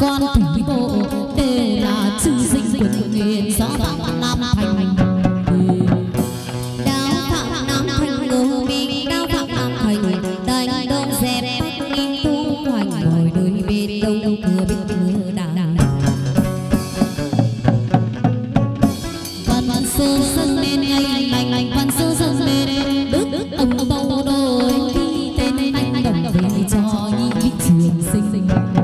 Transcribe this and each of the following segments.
quan thủy bộ đều là chư sinh quần nghiền gió vang nam thành. Đao thẳng nam thành ngô minh, đao thẳng nam thành đánh đông dẹp nghi tu hoành ngồi đôi bên đông cửa bên cửa đàng. Văn sơ sân lên ngay lành văn sơ sân lên đức ông tâu đôi ghi tên anh đồng về cho nhị trường sinh.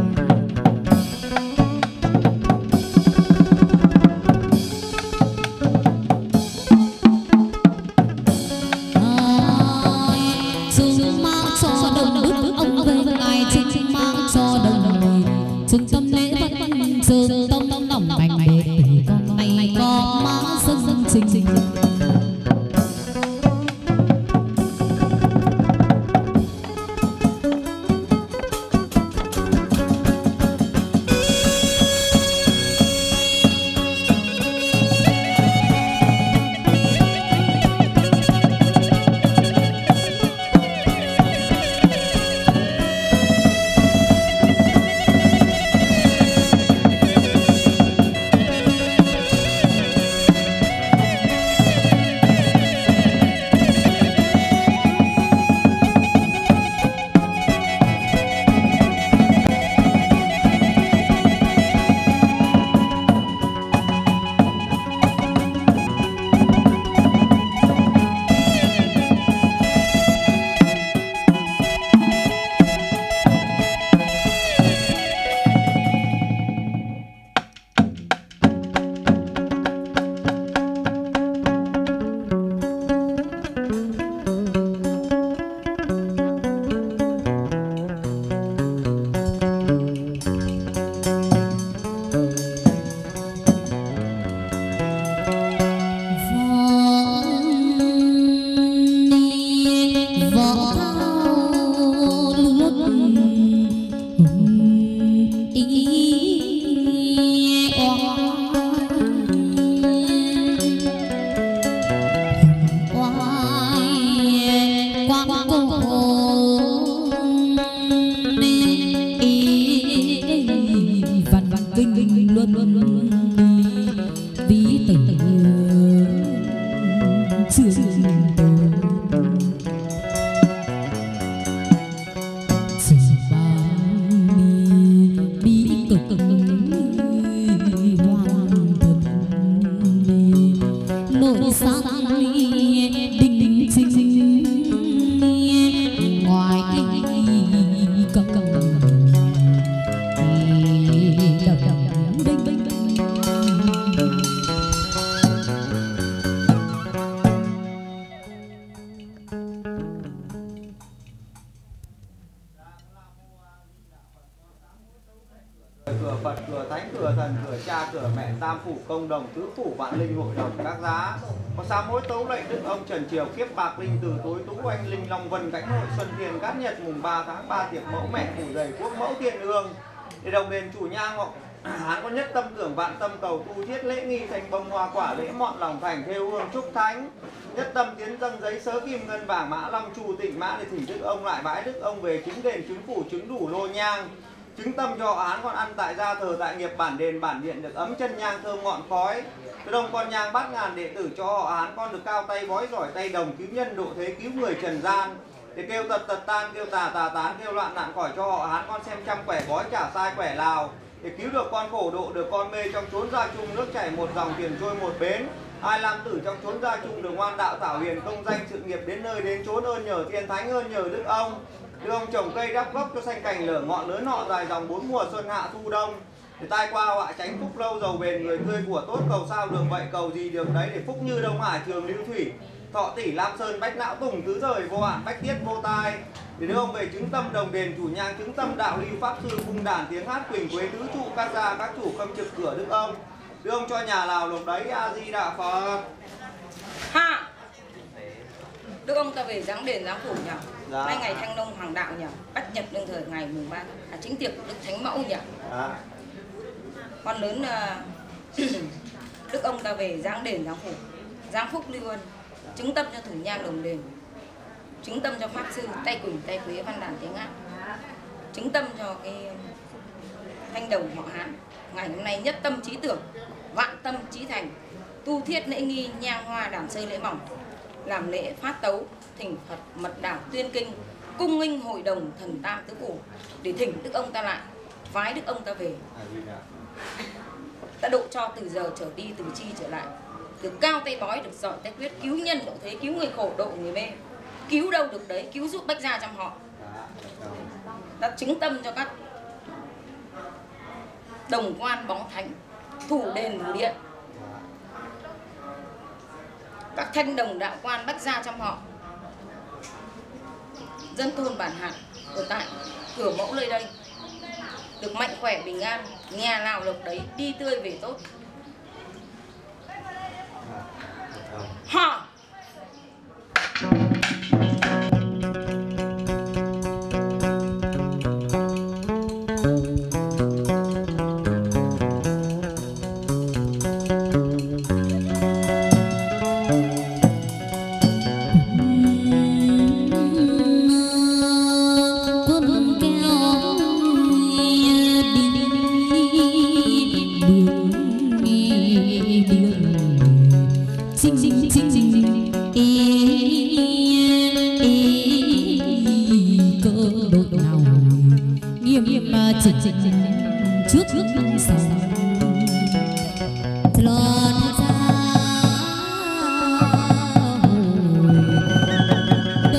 Chúng mang cho đồng đức ông về ngài chúng mang cho đồng chúng tâm lễ vẫn trường tâm tổng thành đệ tử con này có má sân trình. Cửa Phật, cửa Thánh, cửa Thần, cửa Cha, cửa Mẹ, Tam Phủ, Công Đồng, Tứ Phủ, Vạn Linh, Hội Đồng, các giá. Có sao mỗi tấu lệnh Đức ông Trần Triều kiếp bạc linh từ tối tú anh linh Long Vân cánh hội Xuân Thiền Cát Nhật mùng 3 tháng 3 tiệc mẫu mẹ phủ dày quốc mẫu thiên ương. Để đồng đền chủ nhang ngọc Hán có nhất tâm tưởng vạn tâm cầu tu thiết lễ nghi thành bông hoa quả lễ mọn lòng thành theo hương trúc thánh. Nhất tâm tiến dâng giấy sớ kim ngân vàng mã long chu tịnh mã để thỉnh Đức ông lại bãi Đức ông về chứng đền chứng phủ chứng đủ lô nhang. Chứng tâm cho Hán con ăn tại gia thờ tại nghiệp bản đền bản điện được ấm chân nhang thơm ngọn khói. Từ đông con nhang bát ngàn đệ tử cho họ Hán con được cao tay bói giỏi tay đồng cứu nhân độ thế cứu người trần gian. Để kêu tật tật tan kêu tà tán kêu loạn nạn khỏi cho họ Hán con xem trăm quẻ bói trả sai quẻ lào. Để cứu được con khổ độ được con mê trong chốn gia chung nước chảy một dòng tiền trôi một bến. Ai làm tử trong chốn gia chung được ngoan đạo thảo hiền công danh sự nghiệp đến nơi đến chốn ơn nhờ thiên thánh ơn nhờ Đức ông. Đức ông trồng cây đắp gốc cho xanh cành lở ngọn lớn họ dài dòng bốn mùa xuân hạ thu đông. Để tai qua họa tránh phúc lâu giàu bền người tươi của tốt cầu sao đường vậy cầu gì được đấy để phúc như đông hải trường lưu thủy. Thọ tỷ lam sơn bách não tùng tứ rời vô hạn bách tiết vô tai. Để đưa ông về chứng tâm đồng đền chủ nhang chứng tâm đạo lưu pháp sư cung đàn tiếng hát quỳnh quế tứ trụ các gia các chủ khâm trực cửa Đức ông. Đưa ông cho nhà nào lộc đấy A Di Đà Phật. Ha. Đức ông ta về giáng đền giáng phủ nhỉ? Dạ. Nay ngày Thanh Long Hoàng Đạo nhỉ? Bách Nhật đương thời ngày mùng 3 chính tiệc Đức Thánh Mẫu nhỉ? Dạ. Con lớn Đức ông ta về giáng đền giáng phủ, giáng phúc lưu ân, chứng tâm cho thủ nhang đồng đền, chứng tâm cho pháp sư tay quỳnh tay quế văn đàn tiếng hát, chứng tâm cho cái thanh đồng họ Hán ngày hôm nay nhất tâm trí tưởng, vạn tâm trí thành, tu thiết lễ nghi, nhang hoa đàn sơi lễ mỏng, làm lễ phát tấu, thỉnh Phật mật đảo tuyên kinh, cung nghinh hội đồng thần tam tứ phủ để thỉnh đức ông ta lại, vái đức ông ta về. Ta độ cho từ giờ trở đi, từ chi trở lại, được cao tay bói, được giỏi tay quyết, cứu nhân độ thế, cứu người khổ độ người mê, cứu đâu được đấy, cứu giúp bách gia trong họ. Ta chứng tâm cho các đồng quan bóng thánh, thủ đền thủ điện, các thanh đồng đạo quan bách gia trong họ, dân thôn bản hạt ở tại cửa mẫu nơi đây được mạnh khỏe bình an, nhà nào lộc đấy, đi tươi về tốt. Họ